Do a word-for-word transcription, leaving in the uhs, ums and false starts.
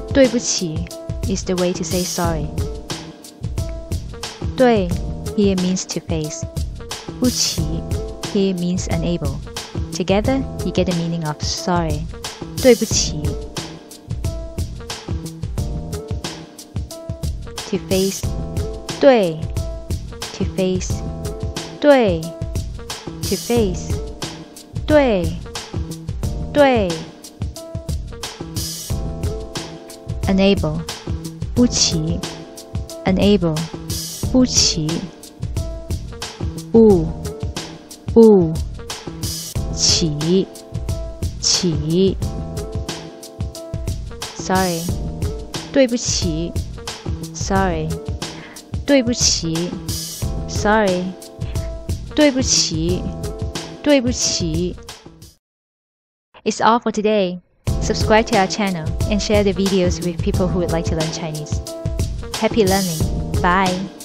对不起 is the way to say sorry. 对 here means to face. 不起 here means unable. Together, you get the meaning of sorry. 对不起 To face 对 To face 对 To face 对对 Unable 不起 Unable 不起不不起起 Sorry 对不起 Sorry 对不起 Sorry 对不起对不起 It's all for today. Subscribe to our channel and share the videos with people who would like to learn Chinese. Happy learning. Bye.